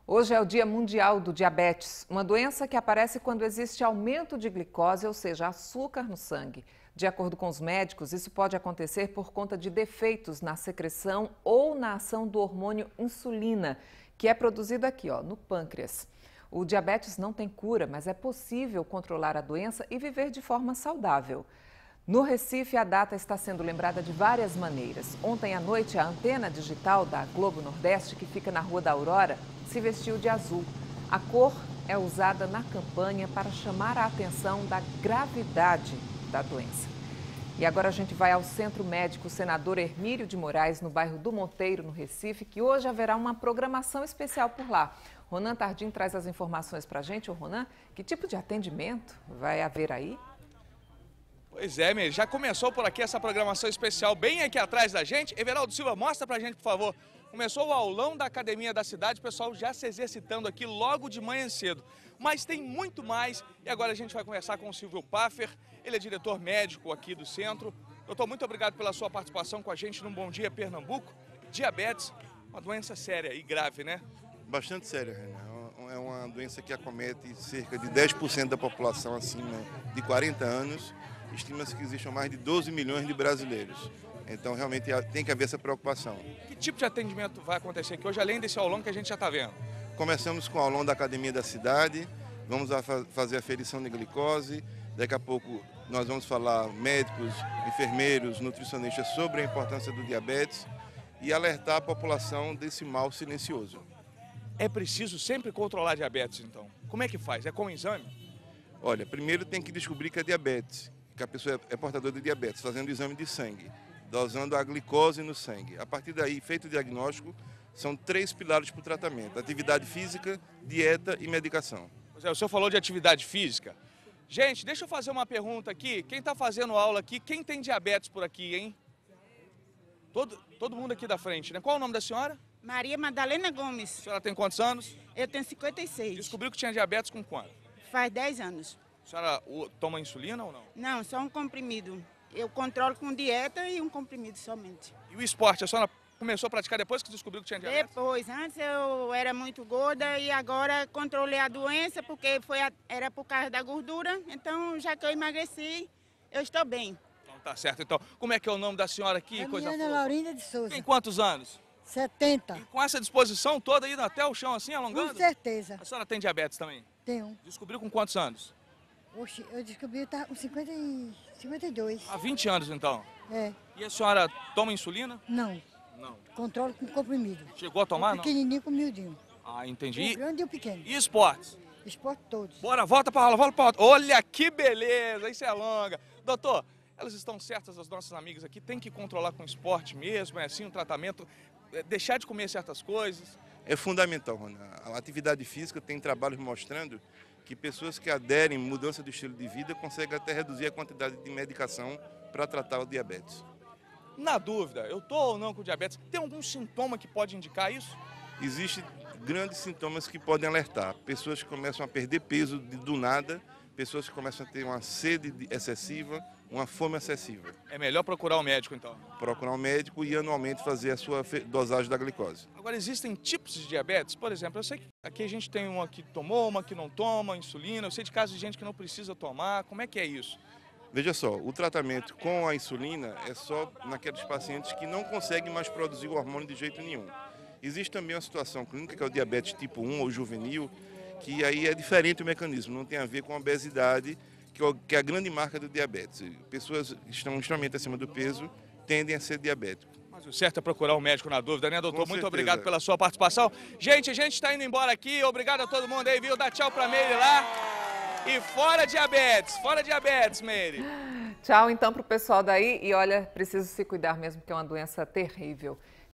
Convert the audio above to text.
Hoje é o Dia Mundial do Diabetes, uma doença que aparece quando existe aumento de glicose, ou seja, açúcar no sangue. De acordo com os médicos, isso pode acontecer por conta de defeitos na secreção ou na ação do hormônio insulina, que é produzido aqui, no pâncreas. O diabetes não tem cura, mas é possível controlar a doença e viver de forma saudável. No Recife, a data está sendo lembrada de várias maneiras. Ontem à noite, a antena digital da Globo Nordeste, que fica na Rua da Aurora, se vestiu de azul. A cor é usada na campanha para chamar a atenção da gravidade da doença. E agora a gente vai ao Centro Médico Senador Hermílio de Moraes, no bairro do Monteiro, no Recife, que hoje haverá uma programação especial por lá. Ronan Tardim traz as informações para a gente. Ô, Ronan, que tipo de atendimento vai haver aí? Pois é, Meire, já começou por aqui essa programação especial bem aqui atrás da gente. Everaldo Silva, mostra pra gente, por favor. Começou o aulão da Academia da Cidade, o pessoal já se exercitando aqui logo de manhã cedo. Mas tem muito mais e agora a gente vai conversar com o Silvio Paffer, ele é diretor médico aqui do centro. Doutor, muito obrigado pela sua participação com a gente no Bom Dia Pernambuco. Diabetes, uma doença séria e grave, né? Bastante séria, Renan. É uma doença que acomete cerca de 10% da população acima de 40 anos. Estima-se que existam mais de 12 milhões de brasileiros. Então, realmente, tem que haver essa preocupação. Que tipo de atendimento vai acontecer aqui hoje, além desse aulão que a gente já está vendo? Começamos com o aulão da Academia da Cidade, vamos fazer a aferição de glicose. Daqui a pouco nós vamos falar médicos, enfermeiros, nutricionistas sobre a importância do diabetes e alertar a população desse mal silencioso. É preciso sempre controlar a diabetes, então? Como é que faz? É com o exame? Olha, primeiro tem que descobrir que é diabetes, que a pessoa é portadora de diabetes, fazendo o exame de sangue, dosando a glicose no sangue. A partir daí, feito o diagnóstico, são 3 pilares para o tratamento: atividade física, dieta e medicação. Pois é, o senhor falou de atividade física. Gente, deixa eu fazer uma pergunta aqui. Quem está fazendo aula aqui, quem tem diabetes por aqui, hein? Todo mundo aqui da frente, né? Qual é o nome da senhora? Maria Madalena Gomes. A senhora tem quantos anos? Eu tenho 56. Descobriu que tinha diabetes com quando? Faz 10 anos. A senhora toma insulina ou não? Não, só um comprimido. Eu controlo com dieta e um comprimido somente. E o esporte, a senhora começou a praticar depois que descobriu que tinha diabetes? Depois, antes eu era muito gorda e agora controlei a doença porque era por causa da gordura. Então, já que eu emagreci, eu estou bem. Então tá certo. Então, como é que é o nome da senhora aqui? Ana Laurinda de Souza. Tem quantos anos? 70. E com essa disposição toda aí até o chão assim, alongando? Com certeza. A senhora tem diabetes também? Tenho. Descobriu com quantos anos? Oxe, eu descobri que estava com 52. Há 20 anos, então? É. E a senhora toma insulina? Não. Não. Controlo com comprimido. Chegou a tomar, o não? pequenininho com miudinho. Ah, entendi. O grande e o pequeno. E esportes? Esporte todos. Bora, volta pra aula, volta pra aula. Olha que beleza, isso é longa. Doutor, elas estão certas, as nossas amigas aqui, tem que controlar com esporte mesmo, é assim, um tratamento, deixar de comer certas coisas? É fundamental, Rona. A atividade física tem trabalhos mostrando que pessoas que aderem à mudança do estilo de vida conseguem até reduzir a quantidade de medicação para tratar o diabetes. Na dúvida, eu estou ou não com diabetes, tem algum sintoma que pode indicar isso? Existem grandes sintomas que podem alertar. Pessoas que começam a perder peso do nada, pessoas que começam a ter uma sede excessiva, uma fome excessiva. É melhor procurar um médico, então? Procurar um médico e anualmente fazer a sua dosagem da glicose. Agora, existem tipos de diabetes? Por exemplo, eu sei que aqui a gente tem uma que tomou, uma que não toma, insulina. Eu sei de casos de gente que não precisa tomar. Como é que é isso? Veja só, o tratamento com a insulina é só naqueles pacientes que não conseguem mais produzir o hormônio de jeito nenhum. Existe também uma situação clínica que é o diabetes tipo 1 ou juvenil, que aí é diferente o mecanismo, não tem a ver com a obesidade, que é a grande marca do diabetes. Pessoas que estão extremamente acima do peso tendem a ser diabéticos. Mas o certo é procurar um médico na dúvida, né, doutor? Muito obrigado pela sua participação. Gente, a gente está indo embora aqui. Obrigado a todo mundo aí, viu? Dá tchau pra Meire lá. E fora diabetes, Meire. Tchau, então, pro pessoal daí. E olha, preciso se cuidar mesmo, porque é uma doença terrível.